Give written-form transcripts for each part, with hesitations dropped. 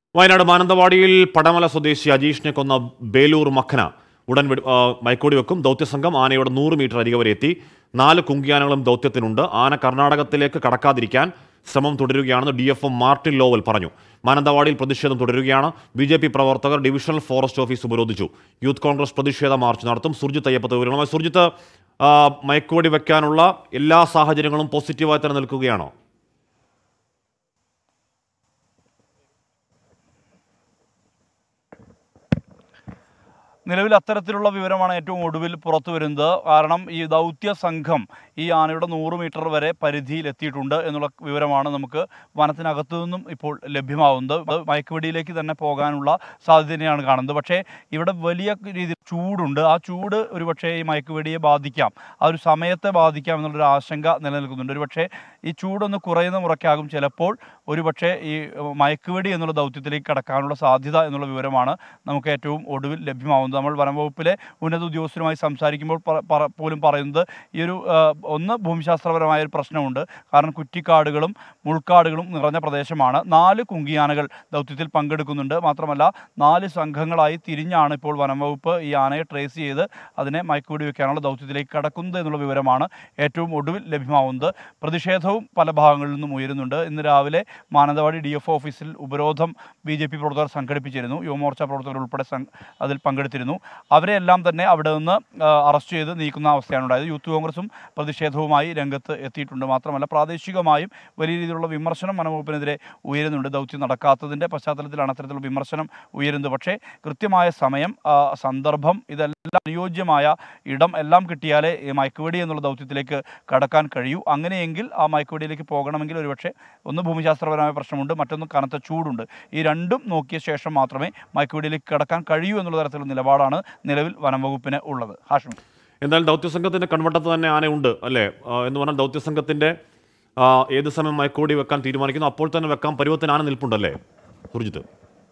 വയനാട് മാനന്തവാടിയിൽ പടമല സ്വദേശി അജീഷിനെ കൊന്ന ബേലൂർ മഖന ഉടൻ മയക്കോടി വെക്കും. ദൗത്യസംഘം ആനയുടെ 100 മീറ്റർ അരികെ വരെ എത്തി. 4 കുങ്കിയാനകളും ദൗത്യത്തിനുണ്ട്. ആന കർണാടകത്തിലേക്ക് കടക്കാതിരിക്കാൻ ശ്രമം തുടരുകയാണെന്ന് DFO മാർട്ടിൻ ലോവൽ പറഞ്ഞു. മാനന്തവാടിയിൽ പ്രതിഷേധം തുടരുകയാണ്. BJP പ്രവർത്തകർ ഡിവിഷണൽ ഫോറസ്റ്റ് ഓഫീസ് ഉപരോധിച്ചു. യൂത്ത് കോൺഗ്രസ് പ്രതിഷേധ മാർച്ച് നടത്തും. സുർജിത്ത് അയ്യപ്പത്ത് വിവരങ്ങളുമായി. സുർജിത്ത്, മയക്കുവെടി വെക്കാനുള്ള എല്ലാ സാഹചര്യങ്ങളും പോസിറ്റീവായി തന്നെ നിൽക്കുകയാണോ? നിലവിൽ അത്തരത്തിലുള്ള വിവരമാണ് ഏറ്റവും ഒടുവിൽ പുറത്തു വരുന്നത്. കാരണം ഈ ദൗത്യ സംഘം ഈ ആനയുടെ 100 മീറ്റർ വരെ പരിധിയിലെത്തിയിട്ടുണ്ട് എന്നുള്ള വിവരമാണ് നമുക്ക് വനത്തിനകത്തു നിന്നും ഇപ്പോൾ ലഭ്യമാവുന്നത്. മയക്കുവെടിയിലേക്ക് തന്നെ പോകാനുള്ള സാധ്യതയാണ് കാണുന്നത്. പക്ഷേ ഇവിടെ വലിയ രീതിയിൽ ചൂടുണ്ട്. ആ ചൂട് ഒരുപക്ഷെ ഈ മയക്കുവെടിയെ ബാധിക്കാം, ആ ഒരു സമയത്തെ ബാധിക്കാം എന്നുള്ളൊരു ആശങ്ക നിലനിൽക്കുന്നുണ്ട്. ഒരുപക്ഷെ ഈ ചൂടൊന്ന് കുറയുന്ന മുറയ്ക്കാകും ചിലപ്പോൾ ഒരുപക്ഷെ ഈ മയക്കുവെടി എന്നുള്ള ദൗത്യത്തിലേക്ക് കടക്കാനുള്ള സാധ്യത എന്നുള്ള വിവരമാണ് നമുക്ക് ഏറ്റവും ഒടുവിൽ ലഭ്യമാവുന്നത്. നമ്മൾ വനംവകുപ്പിലെ ഉന്നത ഉദ്യോഗസ്ഥരുമായി സംസാരിക്കുമ്പോൾ പോലും പറയുന്നത് ഈ ഒരു ഒന്ന് ഭൂമിശാസ്ത്രപരമായ ഒരു പ്രശ്നമുണ്ട്. കാരണം കുറ്റിക്കാടുകളും മുൾക്കാടുകളും നിറഞ്ഞ പ്രദേശമാണ്. 4 കുങ്കിയാനകൾ ദൗത്യത്തിൽ പങ്കെടുക്കുന്നുണ്ട്. മാത്രമല്ല 4 സംഘങ്ങളായി തിരിഞ്ഞാണ് ഇപ്പോൾ വനംവകുപ്പ് ഈ ആനയെ ട്രേസ് ചെയ്ത് അതിനെ മയക്കുവെടി വെക്കാനുള്ള ദൗത്യത്തിലേക്ക് കടക്കുന്നത് എന്നുള്ള വിവരമാണ് ഏറ്റവും ഒടുവിൽ ലഭ്യമാവുന്നത്. പ്രതിഷേധവും പല ഭാഗങ്ങളിൽ നിന്നും ഉയരുന്നുണ്ട്. ഇന്ന് രാവിലെ മാനന്തവാടി DFO ഓഫീസിൽ ഉപരോധം BJP പ്രവർത്തകർ സംഘടിപ്പിച്ചിരുന്നു. യുവമോർച്ച പ്രവർത്തകർ ഉൾപ്പെടെ അതിൽ പങ്കെടുത്തിരുന്നു. അവരെല്ലാം തന്നെ അവിടെ നിന്ന് അറസ്റ്റ് ചെയ്ത് നീക്കുന്ന അവസ്ഥയാണ് ഉണ്ടായത്. യൂത്ത് കോൺഗ്രസും പ്രതിഷേധവുമായി രംഗത്ത് എത്തിയിട്ടുണ്ട്. മാത്രമല്ല പ്രാദേശികമായും വലിയ രീതിയിലുള്ള വിമർശനം വനംവകുപ്പിനെതിരെ ഉയരുന്നുണ്ട്. ദൗത്യം നടക്കാത്തതിൻ്റെ പശ്ചാത്തലത്തിലാണ് അത്തരത്തിലുള്ള വിമർശനം ഉയരുന്നത്. പക്ഷേ കൃത്യമായ സമയം, സന്ദർഭം, ഇതെല്ലാം അനുയോജ്യമായ ഇടം എല്ലാം കിട്ടിയാലേ മയക്കുവെടി എന്നുള്ള ദൗത്യത്തിലേക്ക് കടക്കാൻ കഴിയൂ. അങ്ങനെയെങ്കിൽ ആ മയക്കുവെടിയിലേക്ക് പോകണമെങ്കിൽ ഒരുപക്ഷെ ഒന്ന് ഭൂമിശാസ്ത്രപരമായ പ്രശ്നമുണ്ട്, മറ്റൊന്ന് കനത്ത ചൂടുണ്ട്. ഈ രണ്ടും നോക്കിയ ശേഷം മാത്രമേ മയക്കുവെടിയിലേക്ക് കടക്കാൻ കഴിയൂ എന്നുള്ള തരത്തിലുള്ള നിലപാടാണ് നിലവിൽ വനംവകുപ്പിന് ഉള്ളത്. ഹാഷ്മി, എന്തായാലും ദൗത്യസംഘത്തിന്റെ കൺവട്ടത്ത് തന്നെ ആനയുണ്ട് അല്ലേ എന്ന് പറഞ്ഞാൽ ദൗത്യസംഘത്തിന്റെ ഏത് സമയം മയക്കുവെടി വെക്കാൻ തീരുമാനിക്കുന്നു അപ്പോൾ തന്നെ വെക്കാൻ പരുവത്തിന് ആന നിൽപ്പുണ്ടല്ലേ സുർജിത്ത്?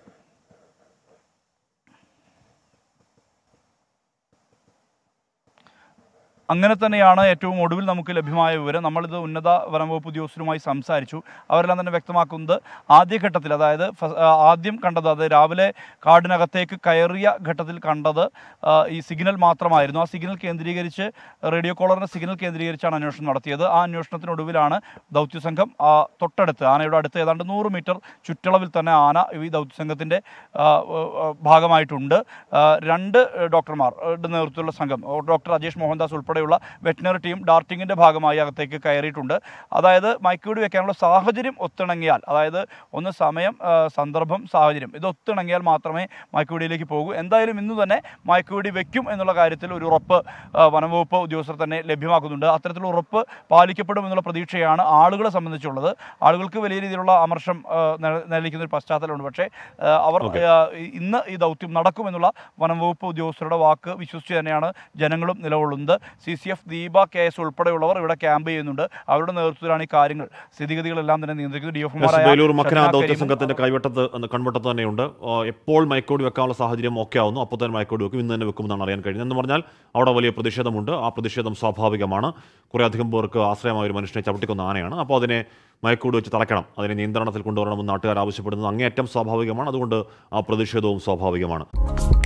അങ്ങനെ തന്നെയാണ് ഏറ്റവും ഒടുവിൽ നമുക്ക് ലഭ്യമായ വിവരം. നമ്മളിത് ഉന്നത വനംവകുപ്പ് ഉദ്യോഗസ്ഥരുമായി സംസാരിച്ചു. അവരെല്ലാം തന്നെ വ്യക്തമാക്കുന്നത് ആദ്യഘട്ടത്തിൽ, അതായത് ആദ്യം കണ്ടത്, അത് രാവിലെ കാടിനകത്തേക്ക് കയറിയ ഘട്ടത്തിൽ കണ്ടത് ഈ സിഗ്നൽ മാത്രമായിരുന്നു. ആ സിഗ്നൽ കേന്ദ്രീകരിച്ച്, റേഡിയോ കോളറിൻ്റെ സിഗ്നൽ കേന്ദ്രീകരിച്ചാണ് അന്വേഷണം നടത്തിയത്. ആ അന്വേഷണത്തിനൊടുവിലാണ് ദൗത്യസംഘം തൊട്ടടുത്ത് ആനയുടെ അടുത്ത് ഏതാണ്ട് 100 മീറ്റർ ചുറ്റളവിൽ തന്നെ ആന ഈ ദൗത്യസംഘത്തിൻ്റെ ഭാഗമായിട്ടുണ്ട്. 2 ഡോക്ടർമാരുടെ നേതൃത്വത്തിലുള്ള സംഘം, ഡോക്ടർ അജേഷ് മോഹൻദാസ് ഉൾപ്പെടെ വെറ്റിനറി ടീം ഡാർട്ടിങ്ങിന്റെ ഭാഗമായി അകത്തേക്ക് കയറിയിട്ടുണ്ട്. അതായത് മയക്കുവെടി വെക്കാനുള്ള സാഹചര്യം ഒത്തിണങ്ങിയാൽ, അതായത് ഒന്ന് സമയം, സന്ദർഭം, സാഹചര്യം ഇത് ഒത്തിണങ്ങിയാൽ മാത്രമേ മയക്കുവെടിയിലേക്ക് പോകൂ. എന്തായാലും ഇന്ന് തന്നെ മയക്കുവെടി വെക്കും എന്നുള്ള കാര്യത്തിൽ ഒരു ഉറപ്പ് വനംവകുപ്പ് ഉദ്യോഗസ്ഥർ തന്നെ ലഭ്യമാക്കുന്നുണ്ട്. അത്തരത്തിലുള്ള ഉറപ്പ് പാലിക്കപ്പെടും എന്നുള്ള പ്രതീക്ഷയാണ് ആളുകളെ സംബന്ധിച്ചുള്ളത്. ആളുകൾക്ക് വലിയ രീതിയിലുള്ള അമർഷം നിലനിൽക്കുന്ന ഒരു പശ്ചാത്തലമുണ്ട്. പക്ഷേ അവർ ഇന്ന് ഈ ദൗത്യം നടക്കുമെന്നുള്ള വനംവകുപ്പ് ഉദ്യോഗസ്ഥരുടെ വാക്ക് വിശ്വസിച്ച് തന്നെയാണ് ജനങ്ങളും നിലകൊള്ളുന്നത്. CCF, ദീപ, KS ഉൾപ്പെടെയുള്ളവർ ഇവിടെ ക്യാമ്പ് ചെയ്യുന്നുണ്ട്. അവരുടെ നേതൃത്വത്തിലാണ് ഈ കാര്യങ്ങൾ, സ്ഥിതിഗതികളെല്ലാം തന്നെ നിയന്ത്രിക്കുന്നത്. ബേലൂർ മഖന ദൗത്യസംഘത്തിന്റെ കൺവട്ടത്ത് തന്നെയുണ്ട്. എപ്പോൾ മയക്കുവെടി വെക്കാനുള്ള സാഹചര്യം ഒക്കെ ആവുന്നു അപ്പോൾ തന്നെ മയക്കുവെടി വെക്കും. ഇന്ന് തന്നെ വെക്കുമെന്നാണ് അറിയാൻ കഴിയുന്നത്. എന്ന് പറഞ്ഞാൽ അവിടെ വലിയ പ്രതിഷേധമുണ്ട്. ആ പ്രതിഷേധം സ്വാഭാവികമാണ്. കുറേ അധികം പേർക്ക് ആശ്രയമായ ഒരു മനുഷ്യനെ ചവിട്ടിക്കൊന്ന ആനയാണ്. അപ്പോൾ അതിനെ മയക്കുവെടി വെച്ച് തളയ്ക്കണം, അതിനെ നിയന്ത്രണത്തിൽ കൊണ്ടുവരണമെന്ന് നാട്ടുകാർ ആവശ്യപ്പെടുന്നത് അങ്ങേയറ്റം സ്വാഭാവികമാണ്. അതുകൊണ്ട് ആ പ്രതിഷേധവും സ്വാഭാവികമാണ്.